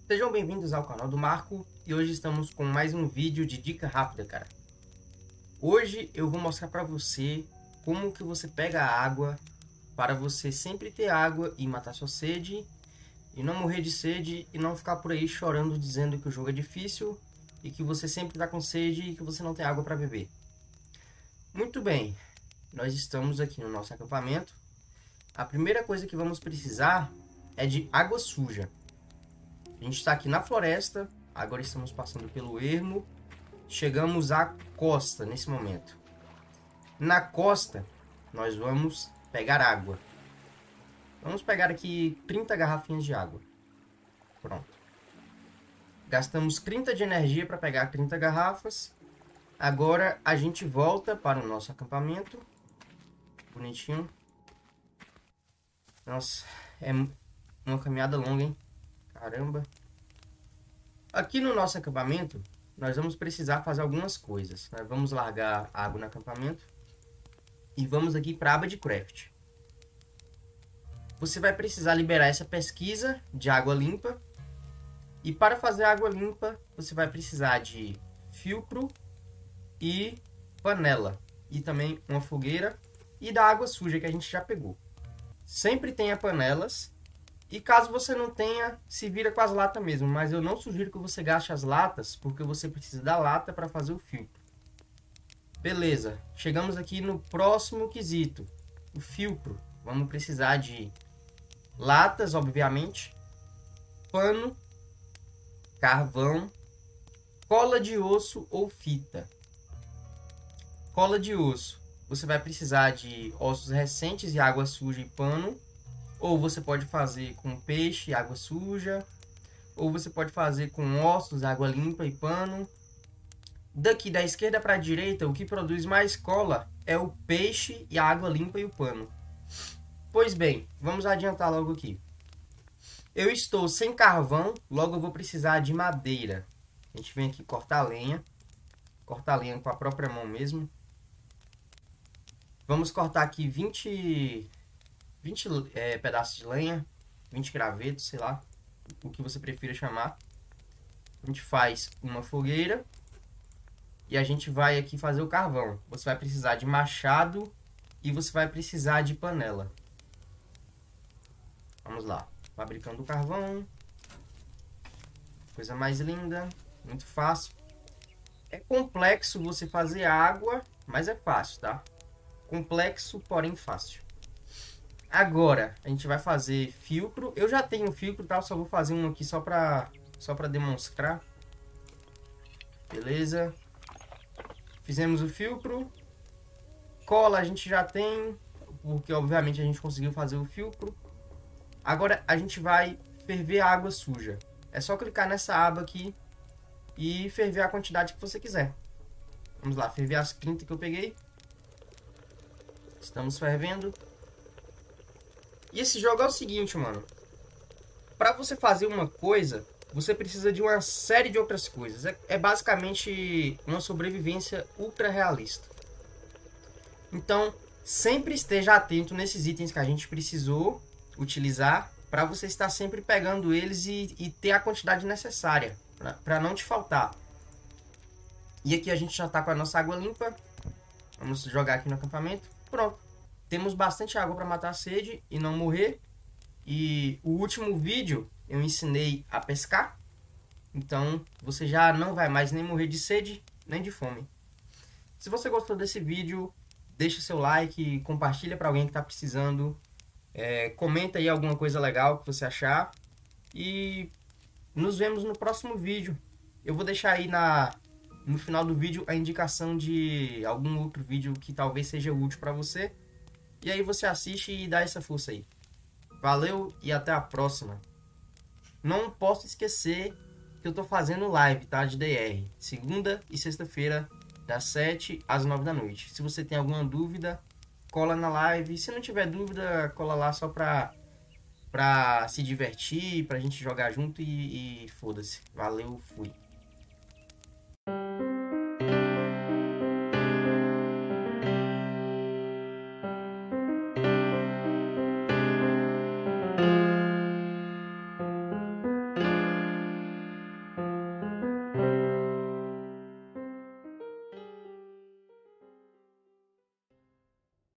Sejam bem-vindos ao canal do Marco e hoje estamos com mais um vídeo de dica rápida, cara. Hoje eu vou mostrar para você como que você pega a água para você sempre ter água e matar sua sede e não morrer de sede e não ficar por aí chorando dizendo que o jogo é difícil e que você sempre está com sede e que você não tem água para beber. Muito bem, nós estamos aqui no nosso acampamento. A primeira coisa que vamos precisar é de água suja. A gente está aqui na floresta, agora estamos passando pelo ermo, chegamos à costa nesse momento. Na costa, nós vamos pegar água. Vamos pegar aqui 30 garrafinhas de água. Pronto. Gastamos 30 de energia para pegar 30 garrafas. Agora a gente volta para o nosso acampamento. Bonitinho. Nossa, é uma caminhada longa, hein? Caramba. Aqui no nosso acampamento, nós vamos precisar fazer algumas coisas. Nós vamos largar água no acampamento. E vamos aqui para a aba de craft. Você vai precisar liberar essa pesquisa de água limpa. E para fazer água limpa, você vai precisar de filtro e panela. E também uma fogueira e da água suja que a gente já pegou. Sempre tenha panelas. E caso você não tenha, se vira com as latas mesmo. Mas eu não sugiro que você gaste as latas, porque você precisa da lata para fazer o filtro. Beleza, chegamos aqui no próximo quesito. O filtro. Vamos precisar de latas, obviamente. Pano. Carvão. Cola de osso ou fita. Cola de osso. Você vai precisar de ossos recentes e água suja e pano. Ou você pode fazer com peixe e água suja. Ou você pode fazer com ossos, água limpa e pano. Daqui da esquerda para a direita, o que produz mais cola é o peixe e a água limpa e o pano. Pois bem, vamos adiantar logo aqui. Eu estou sem carvão, logo eu vou precisar de madeira. A gente vem aqui cortar lenha. Cortar lenha com a própria mão mesmo. Vamos cortar aqui 20 pedaços de lenha, 20 gravetos, sei lá, o que você prefira chamar. A gente faz uma fogueira e a gente vai aqui fazer o carvão. Você vai precisar de machado e você vai precisar de panela. Vamos lá, fabricando o carvão. Coisa mais linda, muito fácil. É complexo você fazer água, mas é fácil, tá? Complexo, porém fácil. Agora, a gente vai fazer filtro. Eu já tenho filtro, tá? Só vou fazer um aqui só pra demonstrar. Beleza. Fizemos o filtro. Cola a gente já tem, porque obviamente a gente conseguiu fazer o filtro. Agora a gente vai ferver a água suja. É só clicar nessa aba aqui e ferver a quantidade que você quiser. Vamos lá, ferver as 30 que eu peguei. Estamos fervendo. E esse jogo é o seguinte, mano. Para você fazer uma coisa, você precisa de uma série de outras coisas. É basicamente uma sobrevivência ultra realista. Então, sempre esteja atento nesses itens que a gente precisou utilizar, para você estar sempre pegando eles e ter a quantidade necessária, para não te faltar. E aqui a gente já está com a nossa água limpa. Vamos jogar aqui no acampamento. Pronto. Temos bastante água para matar a sede e não morrer. E o último vídeo eu ensinei a pescar. Então você já não vai mais nem morrer de sede, nem de fome. Se você gostou desse vídeo, deixa seu like, compartilha para alguém que está precisando. Comenta aí alguma coisa legal que você achar. E nos vemos no próximo vídeo. Eu vou deixar aí no final do vídeo a indicação de algum outro vídeo que talvez seja útil para você. E aí você assiste e dá essa força aí. Valeu e até a próxima. Não posso esquecer que eu tô fazendo live, tá? De DR. Segunda e sexta-feira, das 7 às 9 da noite. Se você tem alguma dúvida, cola na live. Se não tiver dúvida, cola lá só pra se divertir, pra gente jogar junto e foda-se. Valeu, fui.